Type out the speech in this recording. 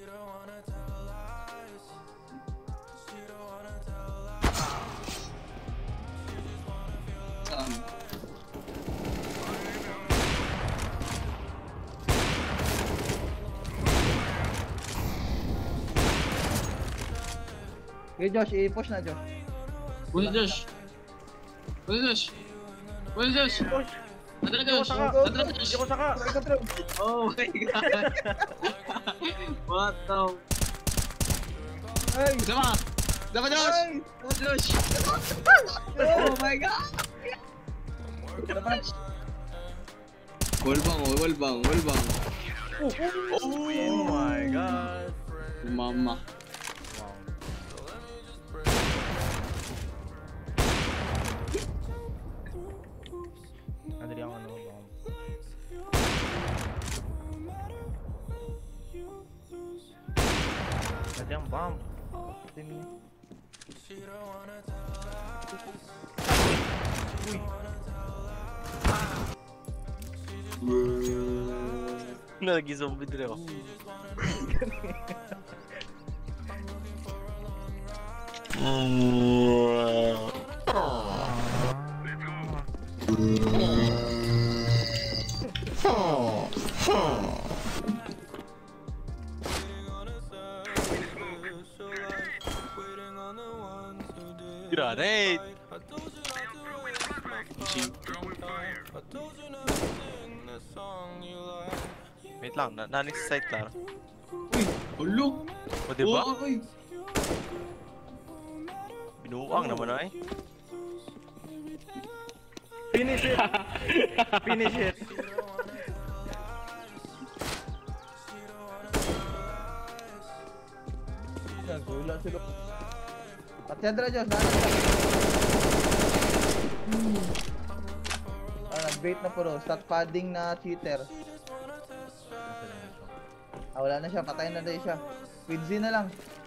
Okay, Josh, i-push na, Josh. Push, Josh. Push, Josh. Push, Josh. Tara, Josh. Tara, Josh. Ako saka. Oh my god. What the... Ay! Sama! Sama, Josh! Ay! Sama, Josh! Oh my god! Wallbang, wallbang, wallbang. Oh my god. Mama. Nadali ako ano ba? Nadali ang bomb. Lagi zombie din ako. Grenade! Wait lang, nanik sa site lang. Uy! Ulo! O diba? Uy! Binuang naman ay. Finish it! Finish it! Nagula sila. Patyadra, Josh. Nag-bait na puro. Stat padding na cheater. Wala na siya. Patay na din siya. Quincy na lang.